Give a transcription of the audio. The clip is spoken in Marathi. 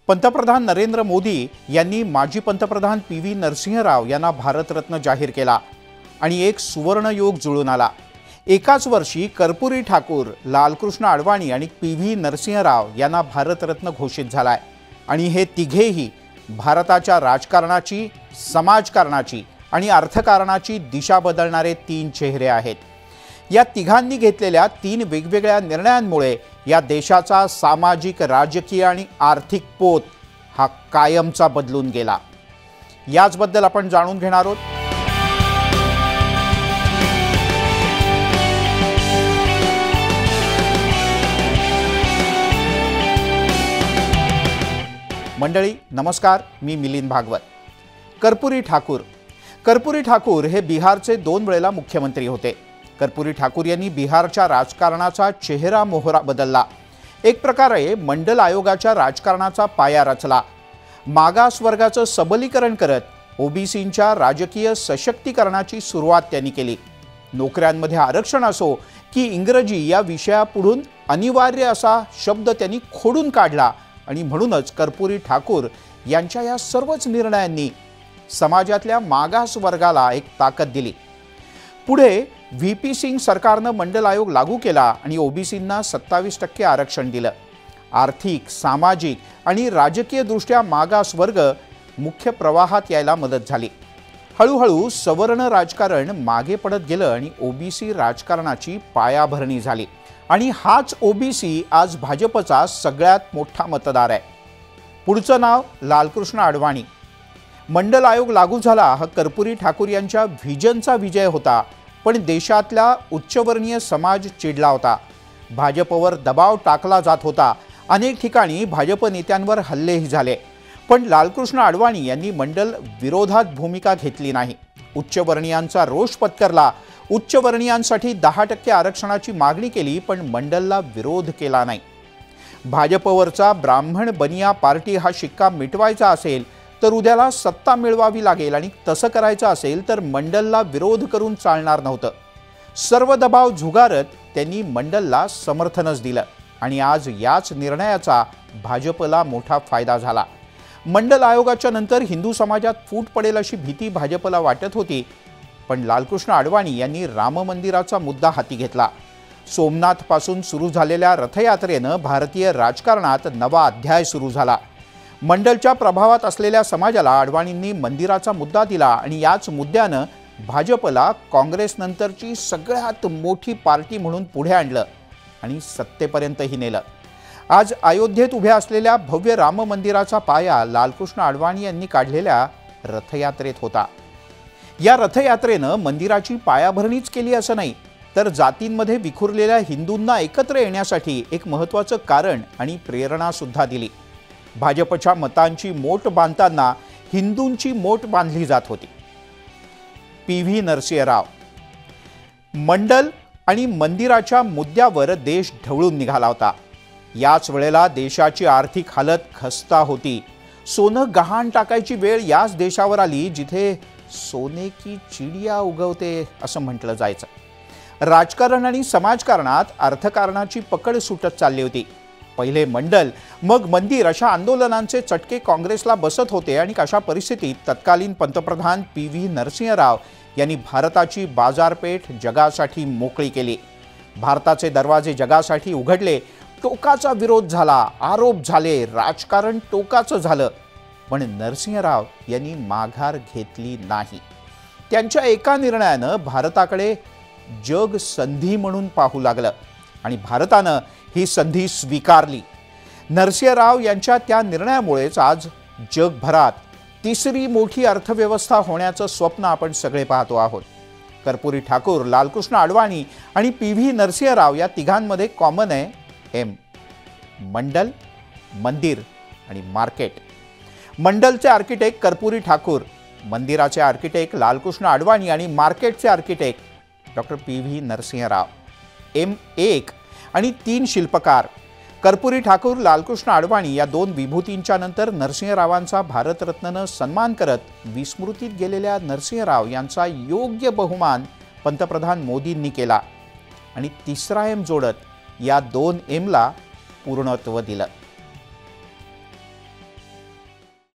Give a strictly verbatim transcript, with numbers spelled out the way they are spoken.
पंतप्रधान नरेंद्र मोदी यांनी माजी पंतप्रधान पी व्ही नरसिंह राव यांना भारतरत्न जाहीर केला आणि एक सुवर्णयोग जुळून आला। एकाच वर्षी कर्पूरी ठाकूर, लालकृष्ण अडवाणी आणि पी व्ही नरसिंह राव यांना भारतरत्न घोषित झालाय आणि हे तिघेही भारताच्या राजकारणाची, समाजकारणाची आणि अर्थकारणाची दिशा बदलणारे तीन चेहरे आहेत। या तिघांनी घेतलेल्या तीन वेगवेगळ्या निर्णयांमुळे या देशाचा सामाजिक, राजकीय आणि आर्थिक पोत हा कायमचा बदलून गेला। याचबद्दल आपण जाणून घेणार आहोत। मंडळी नमस्कार, मी मिलिंद भागवत। कर्पूरी ठाकूर कर्पूरी ठाकूर हे बिहारचे दोन वेळेला मुख्यमंत्री होते। कर्पूरी ठाकूर यांनी बिहारच्या राजकारणाचा चेहरा मोहरा बदलला। एक प्रकारे मंडल आयोगाच्या राजकारणाचा पाया रचला। मागासवर्गाचं सबलीकरण करत ओबीसींच्या राजकीय सशक्तीकरणाची सुरुवात त्यांनी केली। नोकऱ्यांमध्ये आरक्षण असो की इंग्रजी या विषयापुढून अनिवार्य असा शब्द त्यांनी खोडून काढला आणि म्हणूनच कर्पूरी ठाकूर यांच्या या सर्वच निर्णयांनी समाजातल्या मागास वर्गाला एक ताकद दिली। पुढे व्ही पी सिंग सरकारनं मंडल आयोग लागू केला आणि ओबीसींना सत्तावीस टक्के आरक्षण दिलं। आर्थिक, सामाजिक आणि राजकीय दृष्ट्या मागास वर्ग मुख्य प्रवाहात यायला मदत झाली। हळूहळू सवर्ण राजकारण मागे पडत गेलं आणि ओबीसी राजकारणाची पायाभरणी झाली आणि हाच ओबीसी आज भाजपचा सगळ्यात मोठा मतदार आहे। पुढचं नाव लालकृष्ण अडवाणी। मंडल आयोग लागू झाला हा कर्पूरी ठाकूर यांच्या व्हिजनचा विजय होता, पण देशातला उच्चवर्णीय समाज चिडला होता। भाजपवर दबाव टाकला जात होता। अनेक ठिकाणी भाजप नेत्यांवर हल्लेही झाले, पण लालकृष्ण अडवाणी यांनी मंडल विरोधात भूमिका घेतली नाही। उच्चवर्णीयांचा रोष पत्करला। उच्चवर्णीयांसाठी दहा टक्के आरक्षणाची मागणी केली, पण मंडलला विरोध केला नाही। भाजपवरचा ब्राह्मण बनिया पार्टी हा शिक्का मिटवायचा असेल तर उद्याला सत्ता मिळवावी लागेल आणि तसं करायचं असेल तर मंडलला विरोध करून चालणार नव्हतं। सर्व दबाव झुगारत त्यांनी मंडलला समर्थनच दिलं आणि आज याच निर्णयाचा भाजपला मोठा फायदा झाला। मंडल आयोगाच्या नंतर हिंदू समाजात फूट पडेल अशी भीती भाजपला वाटत होती, पण लालकृष्ण अडवाणी यांनी राम मंदिराचा मुद्दा हाती घेतला। सोमनाथ पासून सुरू झालेल्या रथयात्रेनं भारतीय राजकारणात नवा अध्याय सुरू झाला। मंडलच्या प्रभावात असलेल्या समाजाला अडवाणींनी मंदिराचा मुद्दा दिला आणि याच मुद्द्यानं भाजपला काँग्रेसनंतरची सगळ्यात मोठी पार्टी म्हणून पुढे आणलं आणि सत्तेपर्यंतही नेलं। आज अयोध्येत उभ्या असलेल्या भव्य राम मंदिराचा पाया लालकृष्ण अडवाणी यांनी काढलेल्या रथयात्रेत होता। या रथयात्रेनं मंदिराची पायाभरणीच केली असं नाही, तर जातींमध्ये विखुरलेल्या हिंदूंना एकत्र येण्यासाठी एक महत्त्वाचं कारण आणि प्रेरणा सुद्धा दिली। भाजपच्या मतांची मोट बांधताना हिंदूंची मोट बांधली जात होती। पी व्ही नरसिंह राव मंडल आणि मंदिराच्या मुद्द्यावर देश ढवळून निघाला होता। याच वेळेला देशाची आर्थिक हालत खस्ता होती। सोनं गहाण टाकायची वेळ याच देशावर आली जिथे सोने की चिडिया उगवते असं म्हटलं जायचं। राजकारण आणि समाजकारणात अर्थकारणाची पकड सुटत चालली होती। पहिले मंडल, मग मंदिर अशा आंदोलनांचे चटके काँग्रेसला बसत होते आणि अशा परिस्थितीत तत्कालीन पंतप्रधान पी व्ही नरसिंह राव यांनी भारताची बाजारपेठ जगासाठी मोकळी केली। भारताचे दरवाजे जगासाठी उघडले। टोकाचा विरोध झाला, आरोप झाले, राजकारण टोकाचं झालं, पण नरसिंह राव यांनी माघार घेतली नाही। त्यांच्या एका निर्णयानं भारताकडे जग संधी म्हणून पाहू लागलं आणि भारतानं ही संधी स्वीकारली। नरसिंह राव यांच्या त्या निर्णयामुळेच आज जगभरात तिसरी मोठी अर्थव्यवस्था होण्याचं स्वप्न आपण सगळे पाहतो आहोत। कर्पूरी ठाकूर, लालकृष्ण अडवाणी आणि पी व्ही नरसिंह राव या तिघांमध्ये कॉमन आहे एम, मंडल, मंदिर आणि मार्केट। मंडलचे आर्किटेक्ट कर्पूरी ठाकूर, मंदिराचे आर्किटेक्ट लालकृष्ण अडवाणी आणि मार्केटचे architect doctor P V Narasimha Rao. M एक आणि तीन शिल्पकार कर्पूरी ठाकूर, लालकृष्ण अडवाणी या दोन विभूतींच्या नंतर नरसिंहरावांचा भारतरत्ननं सन्मान करत विस्मृतीत गेलेल्या नरसिंहराव यांचा योग्य बहुमान पंतप्रधान मोदींनी केला आणि तिसरा एम जोडत या दोन एमला पूर्णत्व दिलं।